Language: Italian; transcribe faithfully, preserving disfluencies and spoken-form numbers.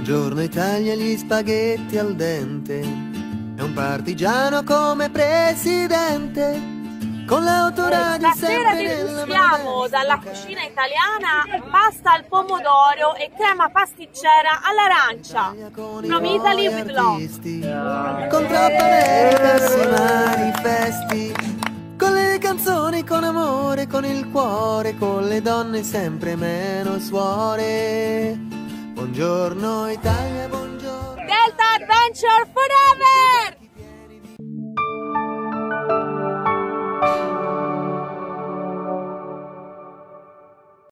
Buongiorno Italia, gli spaghetti al dente, è un partigiano come presidente. Con l'autoradio eh, stasera degustiamo dalla cucina italiana pasta al pomodoro e crema pasticcera all'arancia. From Italy with love. Con troppa America si manifesti, con le canzoni, con amore, con il cuore, con le donne sempre meno suore. Buongiorno Italia, buongiorno. Delta Adventure Forever!